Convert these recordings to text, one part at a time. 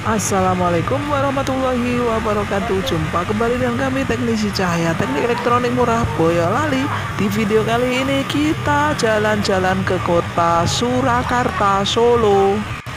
Assalamualaikum warahmatullahi wabarakatuh. Jumpa kembali dengan kami teknisi cahaya teknik elektronik murah Boyolali. Di video kali ini kita jalan-jalan ke kota Surakarta, Solo.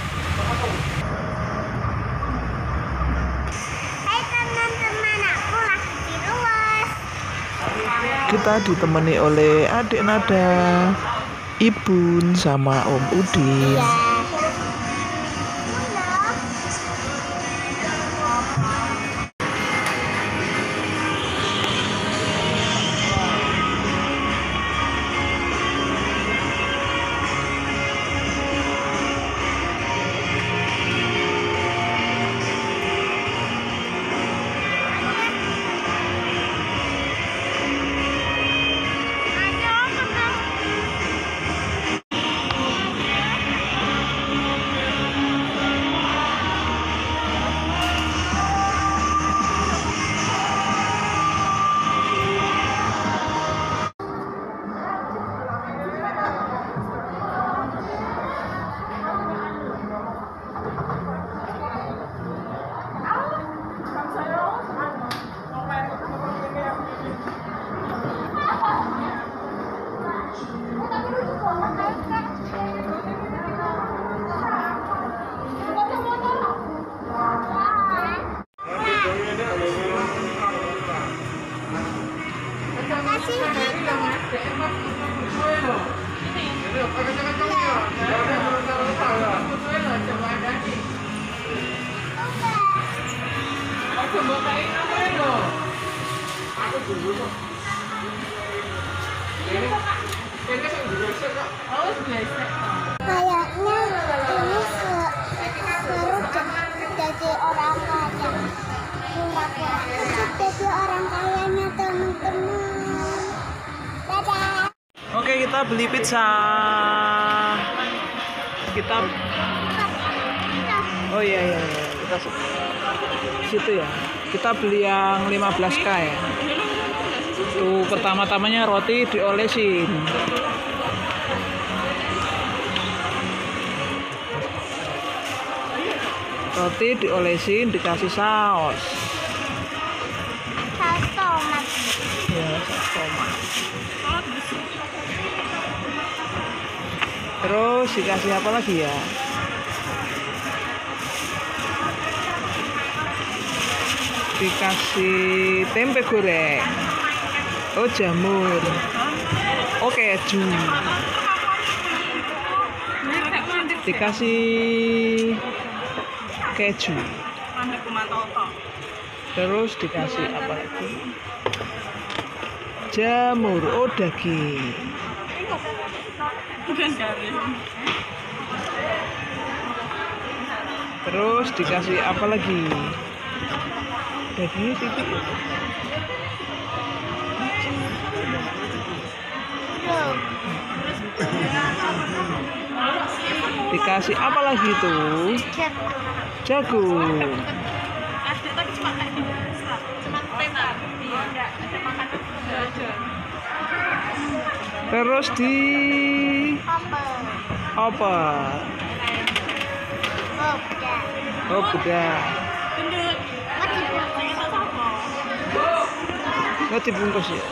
Hai teman-teman, aku lagi di luas. Kita ditemani oleh adik Nada, Ibun, sama Om Udin. Kayaknya ini seru jadi orang kaya. Jadi orang kayanya teman-teman. Dadah. Oke, kita beli pizza. Oh iya. Kita situ ya. Kita beli yang 15K ya. Tuh pertama-tamanya roti diolesin. Roti diolesin dikasih saus. Saus tomat. Ya, saus tomat. Terus dikasih apa lagi ya? Dikasih tempe goreng. Oh, jamur. Oh, keju. Dikasih keju. Terus dikasih apa lagi? Jamur. Oh, daging. Terus dikasih apa lagi? Dagingnya sedikit. Dikasih apa lagi tuh? Jagung. Terus di apa? Oh, bedak. Nggak dibungkus ya?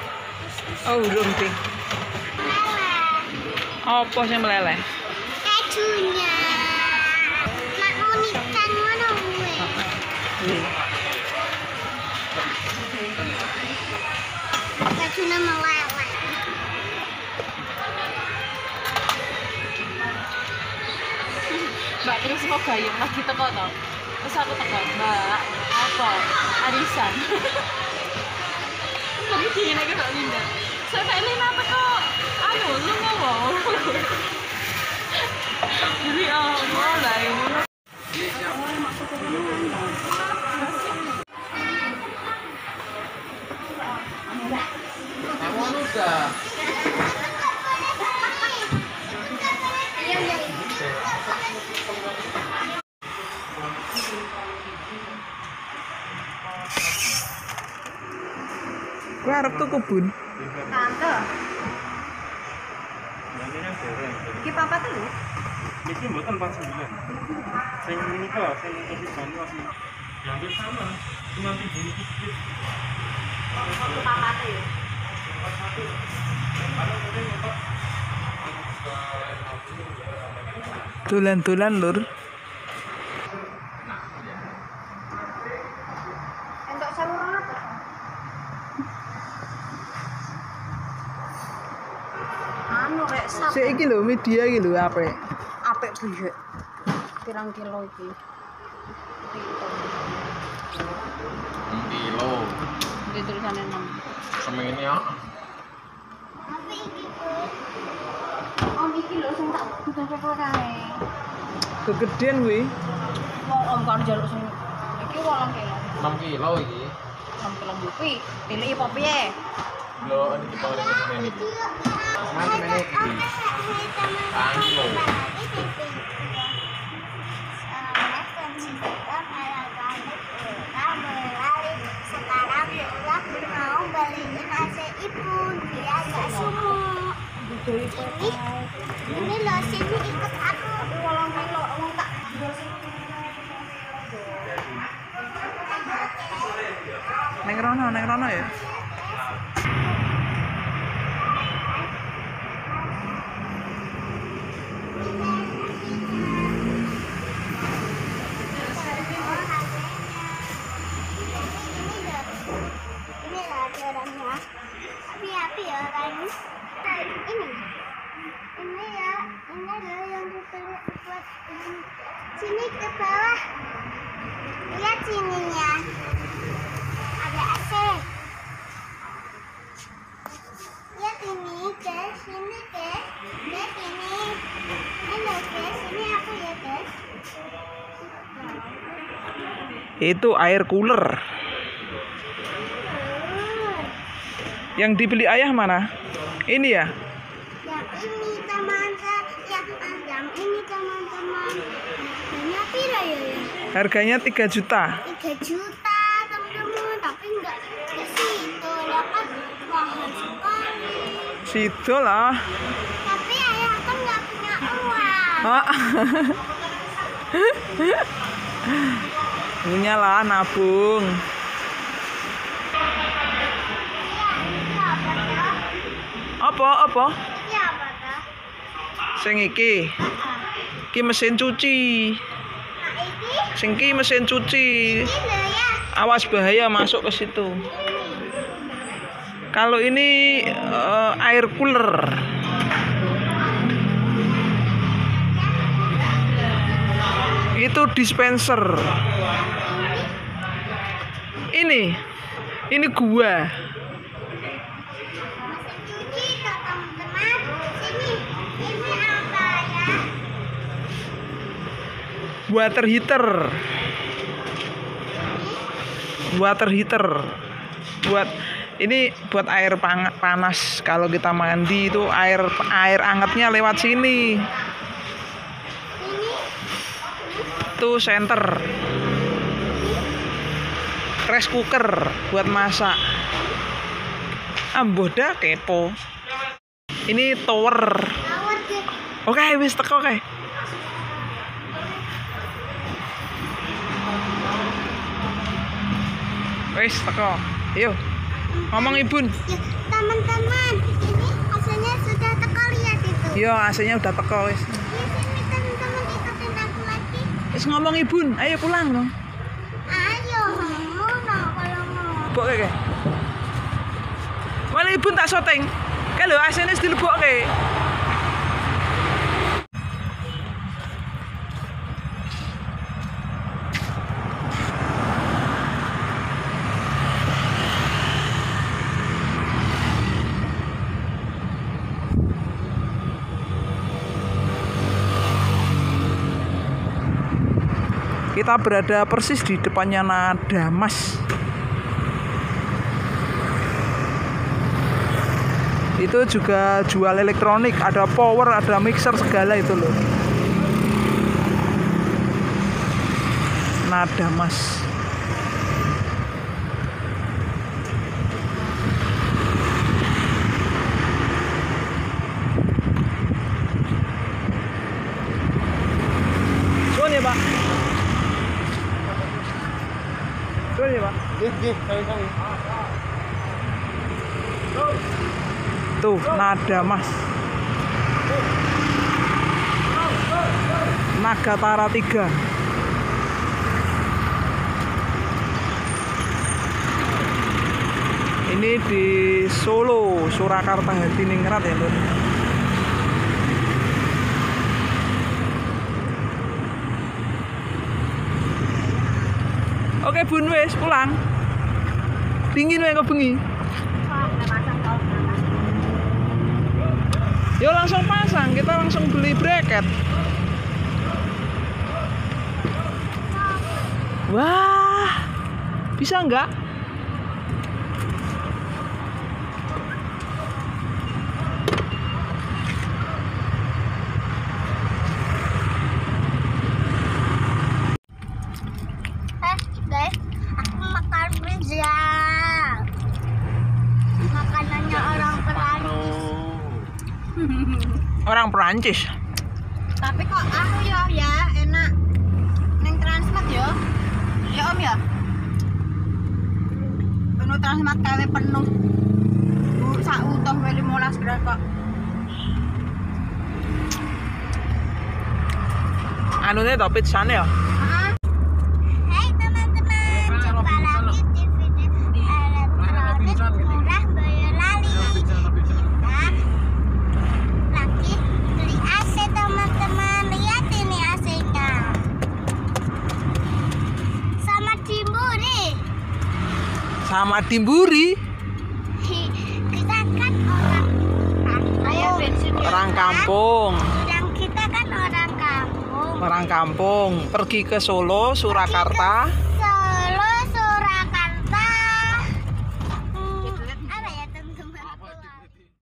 Oh, belum sih. Apa sih meleleh? Keju. Mbak terus mau gayung lagi teko toh. Terus aku teko, Mbak, apa? Arisan. Tapi gini gitu Linda. Saya tak Lina teko anu lu ngomong. Jadi mulai udah. Kowe arep tuku bun? Tante. Iki papa tuh lho. Ini mboten 49. Sing menika sing kasih bantu masih hampir sama. Cuma 7 sedikit. Papa tuh ya. Dolan-dolan lur. Entuk saluran apa? Anu rek sap. Sik iki lho media iki lho apik. Apik piye? Pirang kilo iki? 6 kilo. Iki tulisane 6. Semene ya. Apa iki, Bu? Om iki lho sing tak butuhke kowe kae. Kegedean kuwi. Wong om kan njaluk sing iki 8 kilo. 6 kilo iki. 6 kilo bupi. Pilih apa piye? Lho, ini kita oleh semene iki. Mas semene iki. Kilo. Sekarang Ula mau beliin AC ibu, dia agak sumuk. Ini loh, sini ikut aku. 8 kilo wong tak Neng rono ya. Ini lah orangnya. Api ya orangnya. Ini ya, ini loh yang dibeli buat ini. Sini ke bawah. Lihat sininya. Ada AC. Lihat ini guys, ini guys. Lihat ini. Ini guys, ini apa ya guys? Itu air cooler. Yang dibeli ayah mana? Ini ya? Yang ini teman-teman, yang ini teman-teman. Harganya pira ya? Harganya 3 juta. 3 juta teman-teman, tapi enggak ke situ ya kan mahal sekali. Situ lah. Tapi ayah kan nggak punya uang. Ah. Punya lah nabung. Apa? Ya apa dah? Sing iki. Iki mesin cuci. Nah ini, Sing iki mesin cuci. ini loh ya. Awas bahaya masuk ke situ. Kalau ini air cooler. Itu dispenser. Ini gua. Cuci tuh teman-teman. Sini, ini apa ya? Water heater. Buat air panas. Kalau kita mandi itu air angetnya lewat sini. Ini, Itu senter. Rice cooker buat masak. Ambuh dah kepo. Ini tower. awet deh. Oke, wis teko oke. Wis teko. Ayo. Ngomong Ibun. Ya, teman-teman, ini AC-nya sudah teko, lihat itu. Iya, AC-nya udah teko wis. Di sini teman-teman ikutin aku lagi. Wis ngomong Ibun, ayo pulang dong. Ayo, mau kalau mau. Bok kayak. Mana Ibun tak syuting. Kan lho AC-ne dilebokke. Kita berada persis di depannya Nada Mas. Itu juga jual elektronik, ada power, ada mixer segala itu loh. Nada Mas. Suun ya Pak. Suun ya Pak. Kali-kali. Tuh, Nada Mas. Nagatara 3. Ini di Solo, Surakarta, Hadiningrat ya, Lur. Oke, Bun, wes pulang. Dingin wae kebengi. Yo langsung pasang, kita langsung beli bracket. Wah, bisa nggak? Guys, aku makan pizza. Makanannya orang Perancis. Orang Perancis. Tapi kok aku ya enak neng Transmart ya. Ya Om ya. Penuh Transmart kali penuh. Sak utuh 15 gram kok. Anune to pizzane ya. Hai teman-teman, jumpa lagi di video elektronik murah Boyolali. Kita lagi beli AC teman-teman, lihat ini AC-nya. Sama Timburi. Sama Timburi. Kita kan orang Orang kampung. Yang kita kan orang kampung. Orang kampung pergi ke Solo, Surakarta.